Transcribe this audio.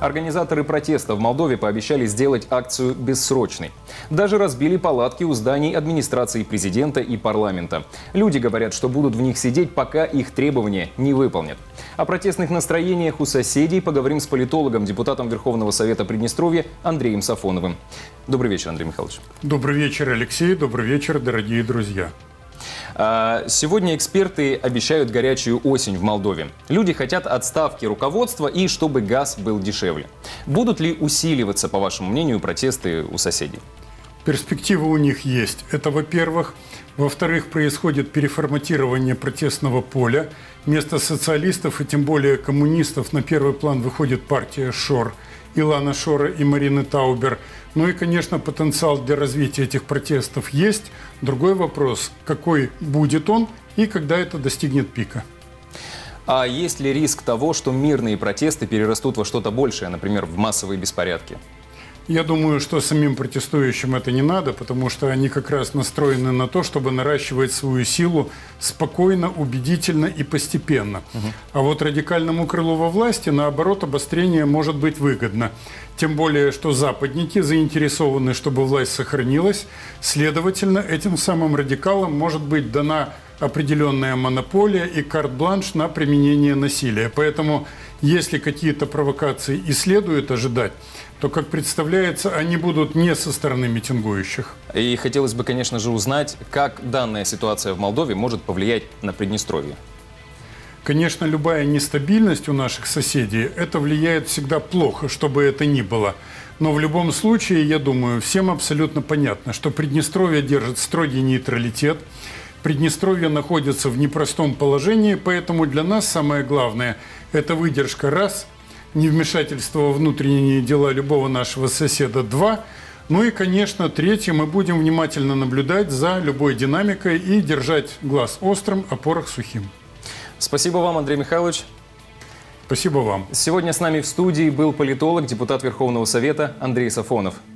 Организаторы протеста в Молдове пообещали сделать акцию бессрочной. Даже разбили палатки у зданий администрации президента и парламента. Люди говорят, что будут в них сидеть, пока их требования не выполнят. О протестных настроениях у соседей поговорим с политологом, депутатом Верховного Совета Приднестровья Андреем Сафоновым. Добрый вечер, Андрей Михайлович. Добрый вечер, Алексей. Добрый вечер, дорогие друзья. Сегодня эксперты обещают горячую осень в Молдове. Люди хотят отставки руководства и чтобы газ был дешевле. Будут ли усиливаться, по вашему мнению, протесты у соседей? Перспективы у них есть. Это, во-первых. Во-вторых, происходит переформатирование протестного поля. Вместо социалистов и тем более коммунистов на первый план выходит партия ШОР, Илана Шора и Марины Таубер. Ну и, конечно, потенциал для развития этих протестов есть. Другой вопрос, какой будет он и когда это достигнет пика. А есть ли риск того, что мирные протесты перерастут во что-то большее, например, в массовые беспорядки? Я думаю, что самим протестующим это не надо, потому что они как раз настроены на то, чтобы наращивать свою силу спокойно, убедительно и постепенно. А вот радикальному крылу во власти, наоборот, обострение может быть выгодно. Тем более, что западники заинтересованы, чтобы власть сохранилась. Следовательно, этим самым радикалам может быть дана определенная монополия и карт-бланш на применение насилия. Поэтому, если какие-то провокации и следует ожидать, то, как представляется, они будут не со стороны митингующих. И хотелось бы, конечно же, узнать, как данная ситуация в Молдове может повлиять на Приднестровье. Конечно, любая нестабильность у наших соседей, это влияет всегда плохо, что бы это ни было. Но в любом случае, я думаю, всем абсолютно понятно, что Приднестровье держит строгий нейтралитет. Приднестровье находится в непростом положении, поэтому для нас самое главное – это выдержка раз, невмешательство во внутренние дела любого нашего соседа два. Ну и, конечно, третье, мы будем внимательно наблюдать за любой динамикой и держать глаз острым, а порох сухим. Спасибо вам, Андрей Михайлович. Спасибо вам. Сегодня с нами в студии был политолог, депутат Верховного Совета Андрей Сафонов.